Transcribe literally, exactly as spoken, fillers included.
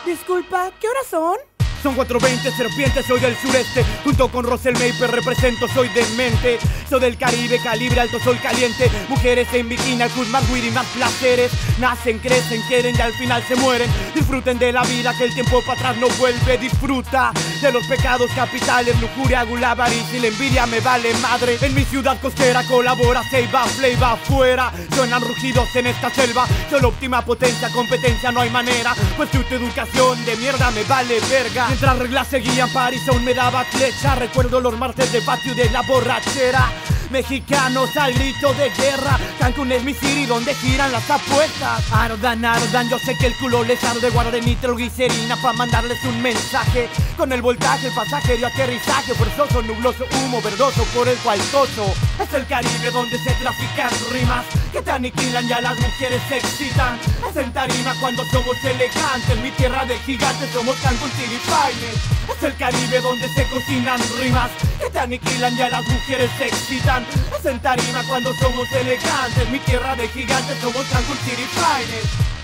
Disculpa, ¿qué horas son? Son cuatro veinte, serpiente, soy del sureste. Junto con Russell Maper represento, soy demente. Soy del Caribe, calibre, alto sol caliente. Mujeres en bikini, alcohol, más weed y más placeres. Nacen, crecen, quieren y al final se mueren. Disfruten de la vida que el tiempo para atrás no vuelve. Disfruta de los pecados capitales, lujuria, gula, avaricia y la envidia me vale madre. En mi ciudad costera colabora, se va, play va afuera. Suenan rugidos en esta selva. Solo óptima potencia, competencia no hay manera. Pues tu educación de mierda me vale verga. Mientras reglas seguían, París aún me daba flecha. Recuerdo los martes de patio de la borrachera. Mexicanos al grito de guerra. Cancún es mi city donde giran las apuestas. Ardan, ardan, yo sé que el culo les arde. Guardé nitroglicerina pa' mandarles un mensaje. Con el voltaje, el pasaje de aterrizaje. Forzoso, nubloso, humo verdoso por el cual toso. Es el Caribe donde se trafican rimas que te aniquilan y a las mujeres se excitan. Es en tarima cuando somos elegantes. Mi tierra de gigantes somos Cancún City Finest. Es el Caribe donde se cocinan rimas que te aniquilan y a las mujeres se excitan. Es en tarima cuando somos elegantes. Mi tierra de gigantes somos Cancún City Finest.